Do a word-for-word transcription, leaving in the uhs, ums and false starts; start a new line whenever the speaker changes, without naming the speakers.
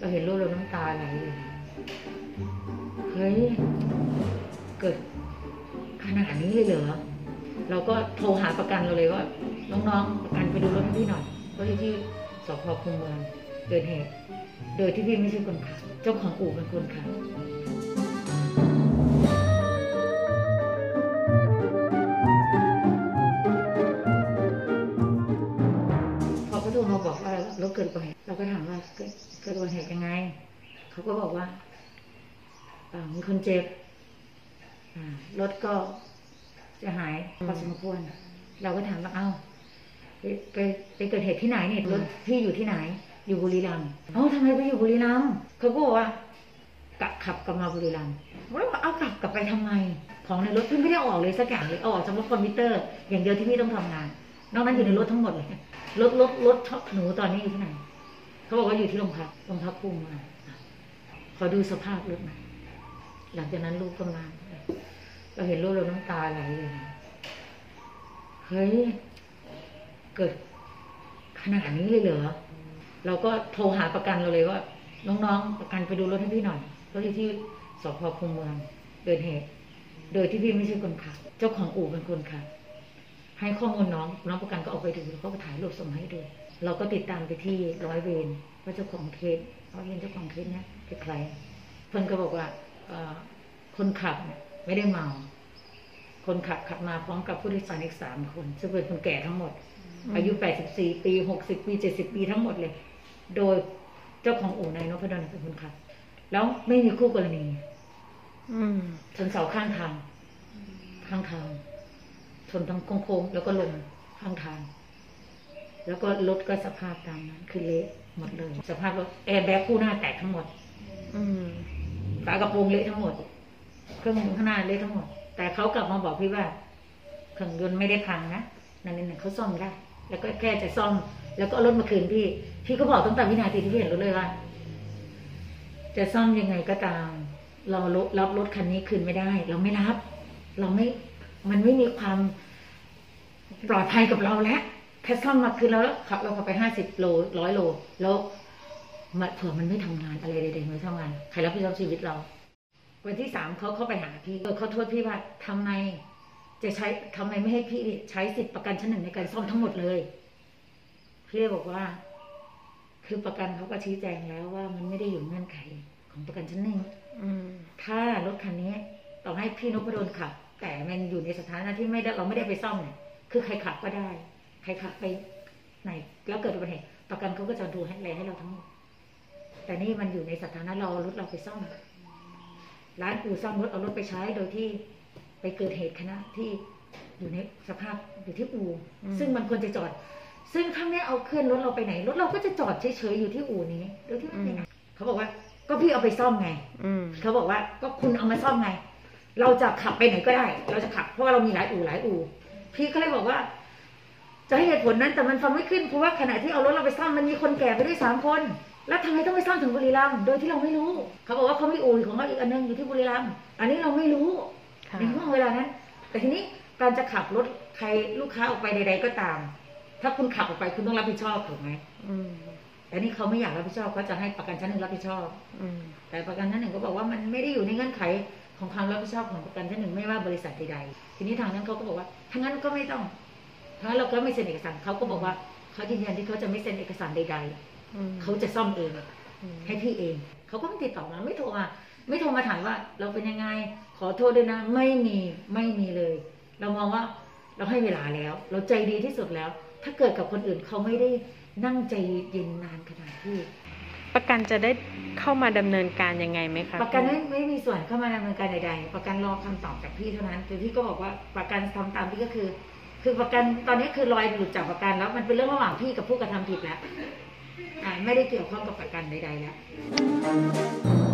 เราเห็นรูปเราน้ำตาไหลเลยเฮ้ยเกิดขนาดนี้เลยเหรอเราก็โทรหาประกันเราเลยว่าน้องๆประกันไปดูรถให้พี่หน่อยเพราะที่สพคูเมืองเกิดเหตุโดยที่พี่ไม่ใช่คนขับเจ้าของอู่เป็นคนขับพอเขาโทรมาบอกว่ารถเกิดอุบัติเหตุเราก็ถามว่าเกิดเกิดอุบัติเหตุยังไงเขาก็บอกว่ามีคนเจ็บรถก็จะหายพอสมควรเราก็ถามว่าเอ้าไปไปไปเกิดเหตุที่ไหนเนี่ยรถพี่อยู่ที่ไหนอยู่บุรีรัมย์เอ้าทำไมไปอยู่บุรีรัมย์เขาก็บอกว่ากลับขับกลับมาบุรีรัมย์เราบอกเอากลับกลับไปทำไมของในรถพี่ไม่ได้ออกเลยสักอย่างเลยเอาออกเฉพาะคอมพิวเตอร์อย่างเดียวที่พี่ต้องทำงานนอกนั้นอยู่ในรถทั้งหมดเลยรถรถรถหนูตอนนี้อยู่ที่ไหนเขาบอกว่าอยู่ที่โรงพักโรงพักภูมิมาขอดูสภาพรถหน่อยหลังจากนั้นลูกก็มาเราเห็นรูปเราน้ำตาไหลเลยเฮ้ยเกิดขนาดนี้เลยเหรอเราก็โทรหาประกันเราเลยว่าน้องๆประกันไปดูรถให้พี่หน่อยเพราะที่ที่สพคูเมืองเกิดเหตุโดยที่พี่ไม่ใช่คนขับเจ้าของอู่เป็นคนขับให้ข้อมูลน้องน้องประกันก็ออกไปดูแล้วก็ถ่ายรูปส่งให้ดูเราก็ติดตามไปที่ร้อยเวรว่าเจ้าของเคสร้อยเวรเจ้าของเคสเนี่ยเป็นใครเพื่อนก็บอกว่าคนขับไม่ได้เมาคนขับขับมาพร้อมกับผู้โดยสารอีกสามคนซึ่งเป็นคนแก่ทั้งหมดอายุแปดสิบสี่ปีหกสิบปีเจ็ดสิบปีทั้งหมดเลยโดยเจ้าของอู่นายนพดลเป็นคนขับแล้วไม่มีคู่กรณีชนเสาข้างทางข้างทางชนทั้งโค้งๆแล้วก็ลงข้างทางแล้วก็รถก็สภาพตามนั้นคือเละหมดเลยสภาพรถแอร์แบ็กคู่หน้าแตกทั้งหมดฝากระโปรงเละทั้งหมดเครื่องข้างหน้าเละทั้งหมดแต่เขากลับมาบอกพี่ว่าเครื่องยนต์ไม่ได้พังนะนั่นนี่เขาซ่อมได้แล้วก็แค่จะซ่อมแล้วก็เอารถมาคืนพี่พี่ก็บอกตั้งแต่วินาทีที่พี่เห็นรถเลยว่าจะซ่อมยังไงก็ตามเรารับรถคันนี้คืนไม่ได้เราไม่รับเราไม่มันไม่มีความปลอดภัยกับเราแล้วแค่ซ่อมมาคืนแล้วขับเราขับไปห้าสิบโลร้อยโลแล้วเผื่อมันไม่ทำงานอะไรใดๆไม่ทำงานใครรับผิดชอบชีวิตเราวันที่สามเขาเข้าไปหาพี่เขาโทษพี่ว่าทำไมจะใช้ทำไมไม่ให้พี่ใช้สิทธิประกันชั้นหนึ่งในการซ่อมทั้งหมดเลยพี่บอกว่าคือประกันเขาก็ชี้แจงแล้วว่ามันไม่ได้อยู่เงื่อนไขของประกันชั้นหนึ่งถ้ารถคันนี้ต่อให้พี่นพดลขับแต่มันอยู่ในสถานะที่ไม่ได้เราไม่ได้ไปซ่อมเนี่ยคือใครขับก็ได้ใครขับไปไหนแล้วเกิดอุบัติเหตุประกันเขาก็จะดูให้แลให้เราทั้งหมดแต่นี่มันอยู่ในสถานะเรารถเราไปซ่อมร้านอู่ซ่อมรถเอารถไปใช้โดยที่ไปเกิดเหตุคณะที่อยู่ในสภาพอยู่ที่อู่ซึ่งมันควรจะจอดซึ่งครั้งนี้เอาเคลื่อนรถเราไปไหนรถเราก็จะจอดเฉยๆอยู่ที่อู่นี้โดยที่ไม่ไปไหนเขาบอกว่าก็พี่เอาไปซ่อมไงเขาบอกว่าก็คุณเอามาซ่อมไงเราจะขับไปไหนก็ได้เราจะขับเพราะว่าเรามีหลายอู่หลายอู่พี่ก็เลยบอกว่าจะให้เหตุผลนั้นแต่มันฟังไม่ขึ้นเพราะว่าขณะที่เอารถเราไปซ่อมมันมีคนแก่ไปด้วยสามคนแล้วทำไมต้องไปซ่อมถึงบุรีรัมย์โดยที่เราไม่รู้เขาบอกว่าเขามีอู่ของเขาอีกอันนึงอยู่ที่บุรีรัมย์อันนี้เราไม่รู้ในช่วงเวลานั้นแต่ทีนี้การจะขับรถใครลูกค้าออกไปใดๆก็ตามถ้าคุณขับออกไปคุณต้องรับผิดชอบถูกไหมแต่นี่เขาไม่อยากรับผิดชอบเขาจะให้ประกันชั้นหนึ่งรับผิดชอบแต่ประกันชั้นหนึ่งก็บอกว่ามันไม่ได้อยู่ในเงื่อนไขของความรับผิดชอบของประกันชั้นหนึ่งไม่ว่าบริษัทใดๆทีนี้ทางนั้นเขาก็บอกว่าทั้งนั้นก็ไม่ต้องเพราะเราก็ไม่เซ็นเอกสารเขาก็บอกว่าเขายืนยันที่เขาจะไม่เซ็นเอกสารใดๆเขาจะซ่อมเองให้พี่เองเขาก็ไม่ติดต่อมาไม่โทรมาไม่โทรมาถามว่าเราเป็นยังไงขอโทษด้วยนะไม่มีไม่มีเลยเรามองว่าเราให้เวลาแล้วเราใจดีที่สุดแล้วถ้าเกิดกับคนอื่นเขาไม่ได้นั่งใจเย็นนานขนาดที่
ประกันจะได้เข้ามาดำเนินการยังไงไหมคะ
ประกันไม่ไม่มีส่วนเข้ามาดำเนินการใดๆประกันรอคำตอบจากพี่เท่านั้นคือพี่ก็บอกว่าประกันทำตามพี่ก็คือคือประกันตอนนี้คือลอยหลุดจากประกันแล้วมันเป็นเรื่องระหว่างพี่กับผู้กระทำผิดแล้วไม่ได้เกี่ยวข้องกับประกันใดๆแล้ว